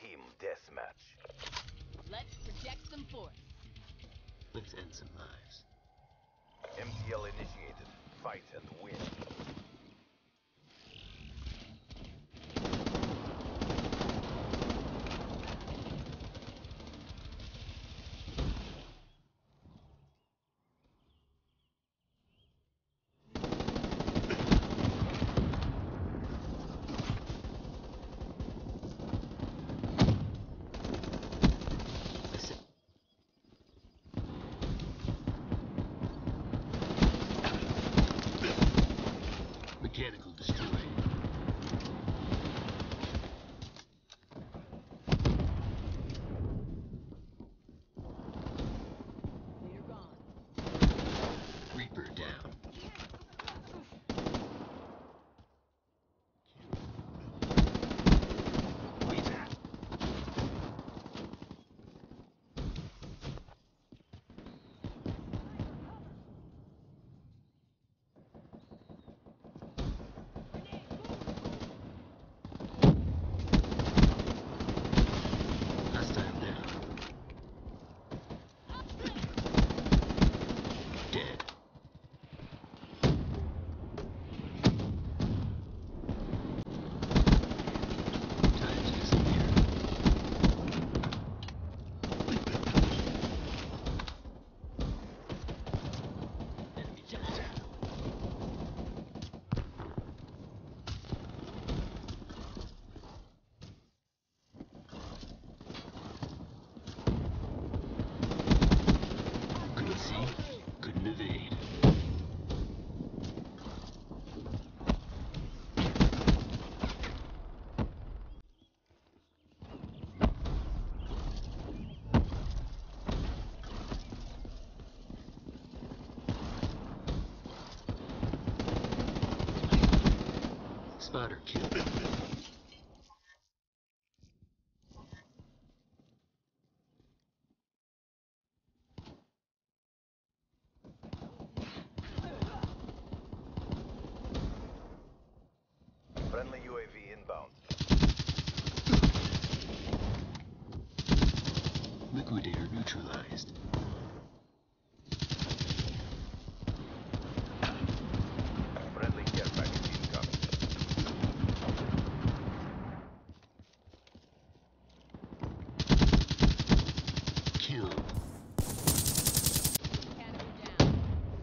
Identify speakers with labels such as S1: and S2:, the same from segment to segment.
S1: Team deathmatch.
S2: Let's project some force.
S3: Let's end some lives.
S1: MTL initiated. Fight and win.
S3: Mechanical destroyed.
S2: They're gone.
S3: Reaper down. Hostile down. Dead. Times disappear. Enemy down. Couldn't see, couldn't evade. Spotter kill.
S1: Friendly UAV inbound.
S3: Liquidator neutralized.
S1: Friendly care package incoming.
S3: Killed.
S2: Mechanical down.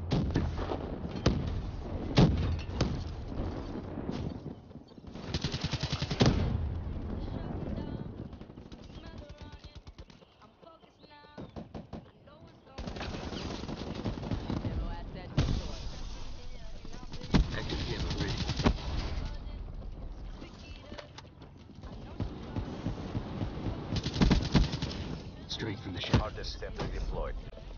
S2: Demo asset destroyed.
S3: Active gamma ready. Straight from the
S1: Hardest
S3: shadows.
S1: sentry deployed.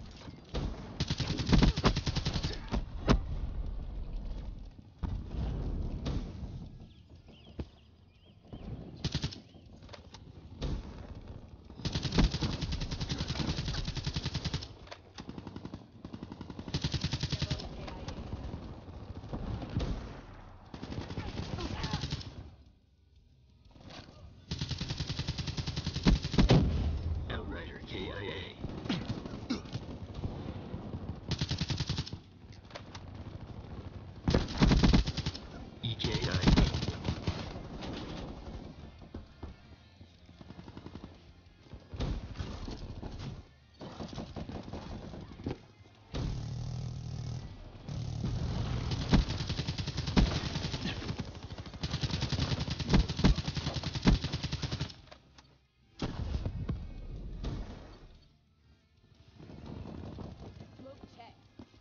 S3: Outrider KIA. EKIA.
S2: Smoke check.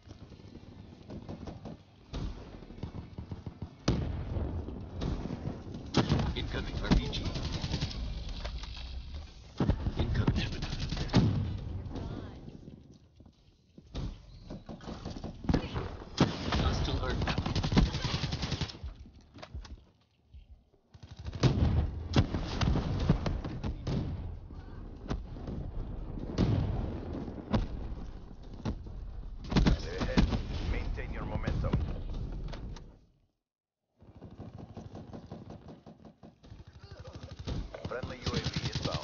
S3: Incoming RPG. Incoming. Hostile art.
S1: They're ahead. Maintain your momentum. Friendly UAV inbound.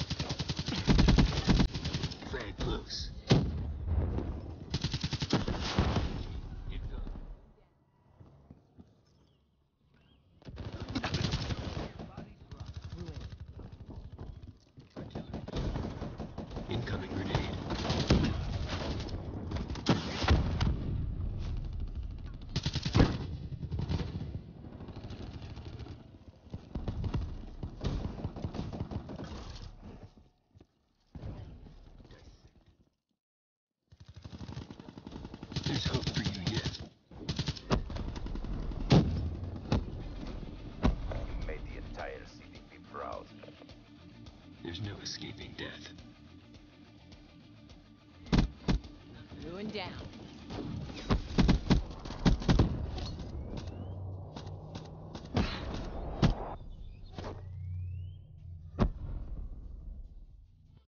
S3: There's hope for you yet.
S1: You made the entire CDP proud.
S3: There's no escaping death.
S2: Ruin down.